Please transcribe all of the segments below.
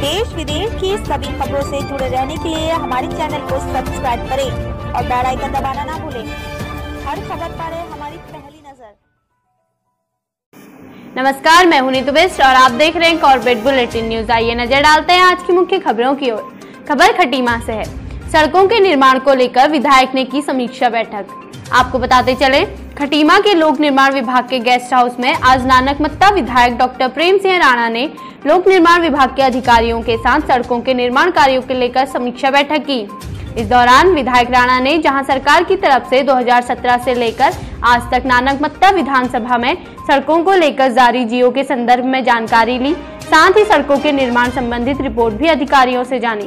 देश विदेश की सभी खबरों से जुड़े रहने के लिए हमारे चैनल को सब्सक्राइब करें और बेल आइकन दबाना ना भूलें। हर खबर पर है हमारी पहली नजर। नमस्कार, मैं हूं नीतू बेस्ट और आप देख रहे हैं कॉर्पोरेट बुलेटिन न्यूज। आइए नजर डालते हैं आज की मुख्य खबरों की ओर। खबर खटीमा से है। सड़कों के निर्माण को लेकर विधायक ने की समीक्षा बैठक। आपको बताते चले, खटीमा के लोक निर्माण विभाग के गेस्ट हाउस में आज नानकमत्ता विधायक डॉक्टर प्रेम सिंह राणा ने लोक निर्माण विभाग के अधिकारियों के साथ सड़कों के निर्माण कार्यों को लेकर समीक्षा बैठक की। इस दौरान विधायक राणा ने जहां सरकार की तरफ से 2017 से लेकर आज तक नानकमत्ता विधानसभा में सड़कों को लेकर जारी जीओ के संदर्भ में जानकारी ली, साथ ही सड़कों के निर्माण संबंधित रिपोर्ट भी अधिकारियों से जानी।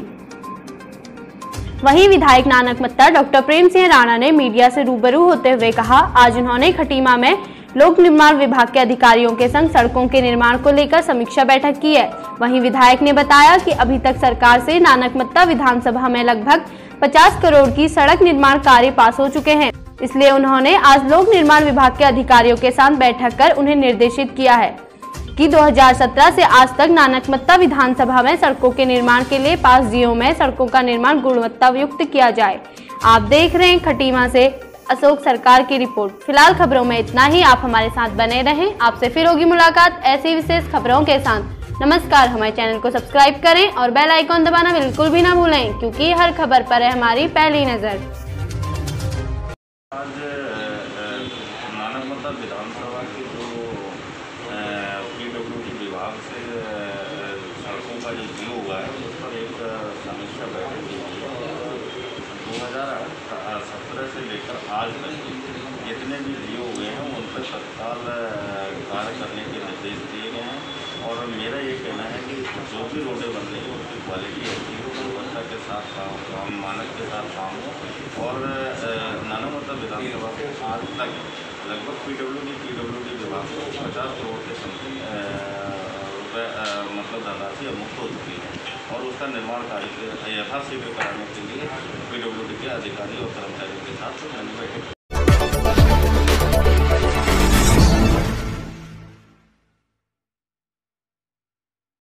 वहीं विधायक नानकमत्ता डॉक्टर प्रेम सिंह राणा ने मीडिया से रूबरू होते हुए कहा, आज उन्होंने खटीमा में लोक निर्माण विभाग के अधिकारियों के संग सड़कों के निर्माण को लेकर समीक्षा बैठक की है। वहीं विधायक ने बताया कि अभी तक सरकार से नानकमत्ता विधानसभा में लगभग 50 करोड़ की सड़क निर्माण कार्य पास हो चुके हैं, इसलिए उन्होंने आज लोक निर्माण विभाग के अधिकारियों के साथ बैठक कर उन्हें निर्देशित किया है कि 2017 से आज तक नानकमत्ता विधानसभा में सड़कों के निर्माण के लिए पास जीओ में सड़कों का निर्माण गुणवत्ता युक्त किया जाए। आप देख रहे हैं खटीमा से अशोक सरकार की रिपोर्ट। फिलहाल खबरों में इतना ही। आप हमारे साथ बने रहें, आपसे फिर होगी मुलाकात ऐसी विशेष खबरों के साथ। नमस्कार, हमारे चैनल को सब्सक्राइब करें और बेल आइकॉन दबाना बिल्कुल भी ना भूलें, क्योंकि हर खबर पर है हमारी पहली नजर। आज नानकमत्ता विधानसभा के जो पीडब्ल्यूडी विभाग से सड़कों का जो जीओ हुआ है उस पर एक समीक्षा बैठक की गई है। 2017 से लेकर आज तक जितने भी जीओ हुए हैं उन पर तत्काल कार्य करने के निर्देश दिए गए हैं। और मेरा ये कहना है कि जो भी रोडें बन रही हैं उसकी क्वालिटी अच्छी हो, गुणवत्ता के साथ काम, मानक के साथ काम हो। और नानकमत्ता विधानसभा को आज तक लगभग पीडब्ल्यूडी विभाग को 50 करोड़ के समथिंग रुपये मतलब धनराशि मुक्त हो चुकी है और उसका निर्माण कार्य यथाशीघ्र कराने के लिए पीडब्ल्यूडी के अधिकारी और कर्मचारियों के साथ मैंने